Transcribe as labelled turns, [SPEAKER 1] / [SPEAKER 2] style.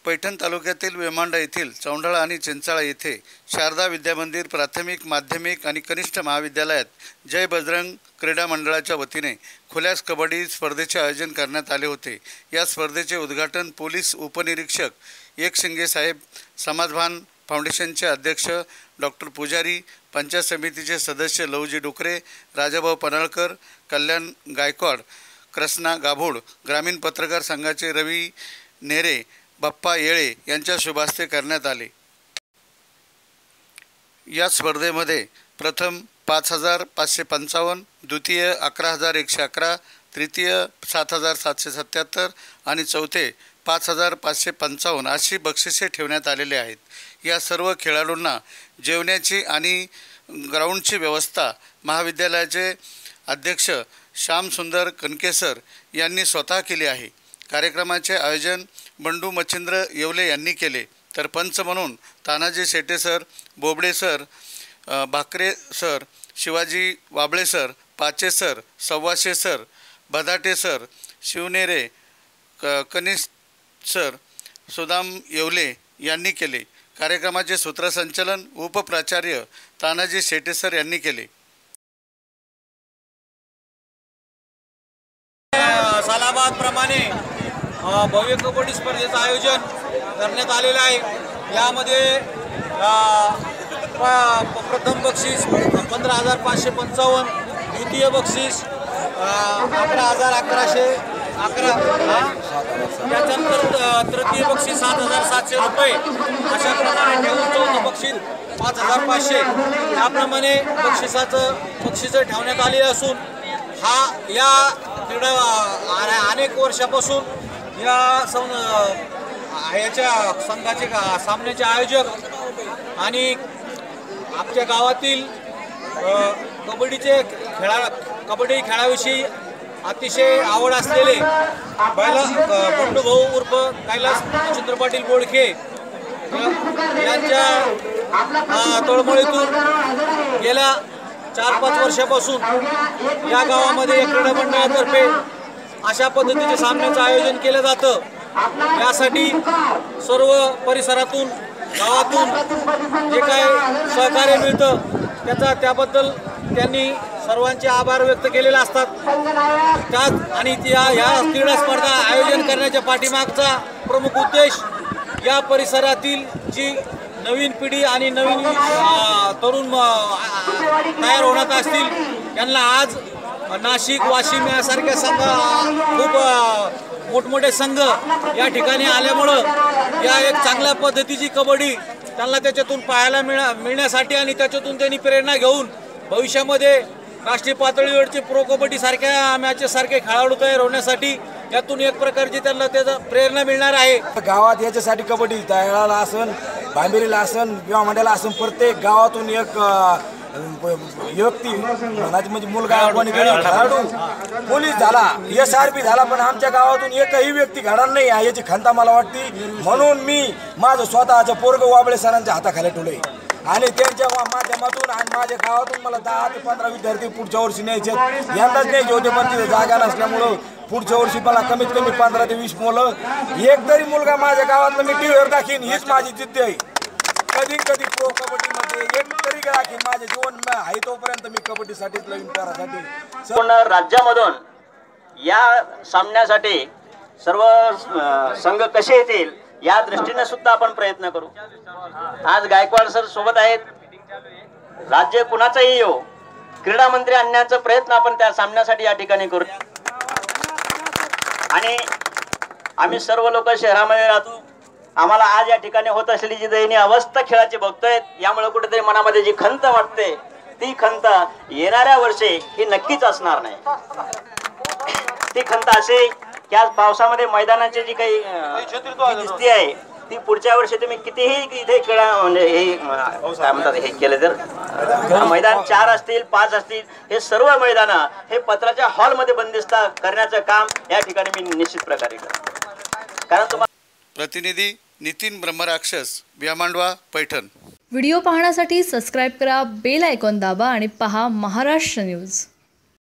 [SPEAKER 1] पैठण तालुक्यातील वेमांडा येथील चौंडाळा आणि चिंचाळा येथे शारदा विद्यामंदिर प्राथमिक माध्यमिक आणि कनिष्ठ महाविद्यालयात जय बजरंग क्रीडा मंडळाच्या वतीने खुल्या कबड्डी स्पर्धेचे आयोजन करण्यात आले होते। या स्पर्धेचे उद्घाटन पोलीस उपनिरीक्षक एकशिंगे साहेब, समाजभान फाउंडेशनचे अध्यक्ष डॉक्टर पुजारी, पंचायत समितीचे सदस्य लवजी डुकरे, राजाभाऊ पनाळकर, कल्याण गायकवाड, कृष्णा गाभोड, ग्रामीण पत्रकार संघाचे रवी नेरे, बाप्पा येळे यांच्या शुभास्ते करण्यात आले। या स्पर्धेमध्ये प्रथम 5,555, द्वितीय 11,111, तृतीय 7,777 आणि चौथे 5,555 अशी बक्षिसे ठेवण्यात आलेले आहेत। या सर्व खेळाडूंना जेवणाची आणि ग्राउंडची व्यवस्था महाविद्यालयाचे अध्यक्ष श्यामसुंदर कनकेसर यांनी स्वतः केली आहे। कार्यक्रमाचे आयोजन बंडू मच्छिंद्र येवले यांनी केले, तर पंच म्हणून Tanaji Shete sir, Bobde sir, Bhakare sir, Shivaji Wable sir, Pache sir, Savvashe sir, Badate sir, Shivnere, कनिष्ठ सर, सुदाम येवले यांनी केले। कार्यक्रमाचे सूत्रसंचालन उपप्राचार्य तानाजी शेटे सर यांनी केले।
[SPEAKER 2] सालाबाद प्रमाणे भव्य कबड्डी स्पर्धेचं आयोजन करण्यात आलेलं आहे। यामध्ये प्रथम बक्षीस 15,555, द्वितीय बक्षीस 11,1111, त्याच्यानंतर तृतीय बक्षीस 7,700 रुपये, अशा प्रकारे ठेवून चौथं बक्षीस 5,500 याप्रमाणे बक्षिसं ठेवण्यात आली असून या क्रीडा अनेक वर्षापासून याच्या संघाचे सामन्याचे आयोजक आणि आपल्या गावातील कबड्डी खेळाविषयी अतिशय आवड असलेले बंडू भाऊ उर्फ कैलास मच्छिंद्र पाटील बोडखे यांच्या तळमळीतून गेल्या 4-5 वर्षापासून या गावामध्ये या क्रीडा मंडळातर्फे अशा पद्धतीचे सामन्याचं आयोजन केलं जातं। यासाठी सर्व परिसरातून गावातून जे काय सहकार्य मिळतं त्याबद्दल त्यांनी सर्वांचे आभार व्यक्त केलेले असतात। त्यात आणि या क्रीडा स्पर्धा आयोजन करण्याच्या पाठीमागचा प्रमुख उद्देश या परिसरातील जी नवीन पिढी आणि नवीन तरुण तयार होण्यात असतील यांना आज नाशिक, वाशिम यासारख्या संघ खूप मोठमोठे संघ या ठिकाणी आल्यामुळं या एक चांगल्या पद्धतीची कबड्डी त्यांना त्याच्यातून पाहायला मिळण्यासाठी आणि त्याच्यातून त्यांनी प्रेरणा घेऊन भविष्यामध्ये राष्ट्रीय पातळीवरचे प्रो कबड्डी सारख्या मॅचेस सारखे खेळाडू तयार होण्यासाठी यातून एक प्रकारची त्यांना त्याचा प्रेरणा मिळणार आहे।
[SPEAKER 3] गावात याच्यासाठी कबड्डी तळाला असन, भांबेरीला असन, किंवा मंड्याला असन, प्रत्येक गावातून एक व्यक्ती म्हणजे मुलगा खेळाडू पोलीस झाला, SRP झाला, पण आमच्या गावातून एकही व्यक्ती घडणार नाही याची खंता मला वाटते। म्हणून मी माझं स्वतःचं पोरग वाबळे सरांच्या हाताखाली ठेवले आणि त्यांच्या माध्यमातून आणि माझ्या गावातून मला 10 ते 15 विद्यार्थी पुढच्या वर्षी न्यायचे। यंदाच न्यायचे होते पण तिथे जागा नसल्यामुळं पुढच्या वर्षी मला कमीत कमी 15 ते 20 मुलं, एक तरी मुलगा माझ्या गावातलं मी टीव्हीवर दाखीन, हीच माझी जिद्द आहे। कधी प्रो कबड्डीमध्ये एक तरी राखीन, माझे जीवन आहे तोपर्यंत मी कबड्डीसाठीच लढीन करासाठी।
[SPEAKER 4] संपूर्ण राज्यामधून या सामन्यासाठी सर्व संघ कसे येतील या दृष्टीने सुद्धा आपण प्रयत्न करू। आज गायकवाड सर सोबत आहेत, राज्य कुणाचाही येऊ, क्रीडा मंत्री आणण्याचा प्रयत्न आपण त्या सामन्यासाठी या ठिकाणी करू। आणि आम्ही सर्व लोक शहरामध्ये राहतो, आम्हाला आज या ठिकाणी होत असलेली जी दयनीय अवस्था खेळाची बघतोय, यामुळे कुठेतरी मनामध्ये जी खंत वाटते ती खंत येणाऱ्या वर्षी ही नक्कीच असणार नाही। ती खंत असे की आज पावसामध्ये मैदानाची जी काही दिसती आहे ती पुढच्या वर्षी तुम्ही कितीही इथे खेळा म्हणजे हे काय म्हणतात हे केलं तर मैदान 4 असतील 5 असतील, हे सर्व मैदान हे पत्राच्या हॉलमध्ये बंदिस्त करण्याचं काम या ठिकाणी मी निश्चित प्रकारे करतो। कारण
[SPEAKER 1] प्रतिनिधी नितीन ब्रह्मराक्षस, व्यामांडवा, पैठण।
[SPEAKER 5] व्हिडिओ पाहण्यासाठी सबस्क्राइब करा, बेल आयकॉन दाबा आणि पहा महाराष्ट्र न्यूज।